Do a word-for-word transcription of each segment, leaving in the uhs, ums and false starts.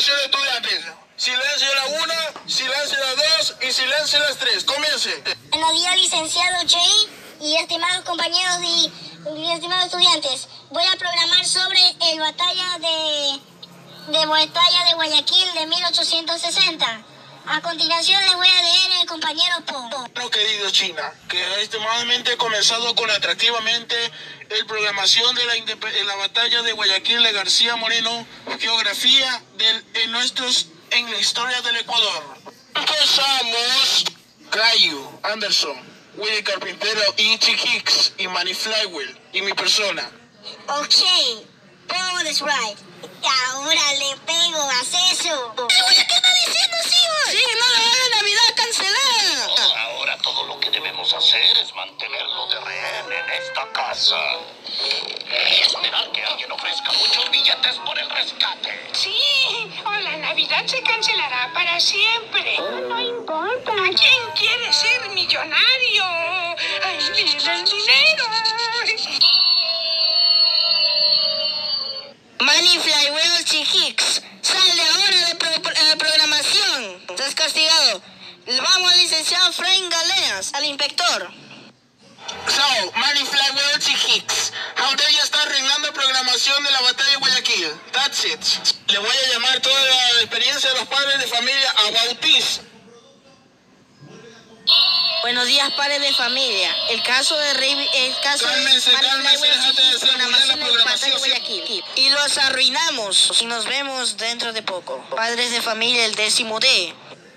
Silencio de estudiantes. Silencio la una, silencio la dos y silencio las tres. Comience. Buenos días, licenciado Jay y estimados compañeros y, y estimados estudiantes. Voy a programar sobre el batalla de, de batalla de Guayaquil de mil ochocientos sesenta. A continuación les voy a leer el compañero Po. Bueno, querido China, que ha extremadamente comenzado con atractivamente el programación de la, de la batalla de Guayaquil de García Moreno, geografía del, en nuestros en la historia del Ecuador. Empezamos. Cayo, Anderson, Willy Carpintero, Ichi Hicks y Manny Flywheel y mi persona. Ok, Paul is right. Ahora le pego, haz eso. Oye, ¿qué está diciendo, Sibor? Sí, no la hagan Navidad cancelada. Oh, ahora todo lo que debemos hacer es mantenerlo de rehén en esta casa. Y esperar que alguien ofrezca muchos billetes por el rescate. Sí, o la Navidad se cancelará para siempre. No importa. ¿Quién quiere ser millonario? ¡Ahí viene el dinero! Manny Flywheel Hicks, sal de ahora de pro, eh, programación. Estás castigado. Vamos al licenciado Frank Galeas, al inspector. So, Manny Flywheel Hicks, how dare you está arreglando programación de la batalla de Guayaquil. That's it. Le voy a llamar toda la experiencia de los padres de familia a bautiz. Buenos días, padres de familia. El caso de Rey, el caso Cálmense, de Manny cálmense, Flywheel déjate de Hicks, hacer bullar la programación del programación, batalla de Guayaquil. Y los arruinamos. Y nos vemos dentro de poco. Padres de familia, el décimo D.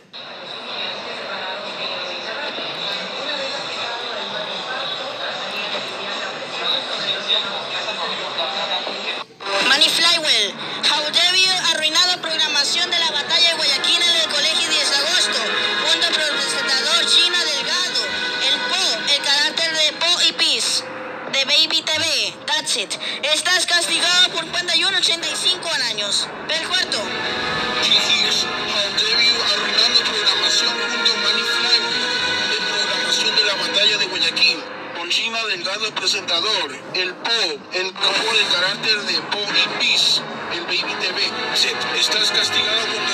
Manny Flywheel, how dare you arruinado programación de la batalla de Guayaquil en el colegio diez de agosto, junto al presentador Gina Delgado, el Po, el carácter de Po y Pis, de Baby T V, that's it. Estás castigado por cuenta y uno ochenta y cinco años. Ve el cuarto. Hicks, how dare you arruinando programación junto a Manny Flywheel de programación de la batalla de Guayaquil. Con Gina Delgado el presentador, el Po, el capo del carácter de Po y Pis, el Baby T V. Set, estás castigado con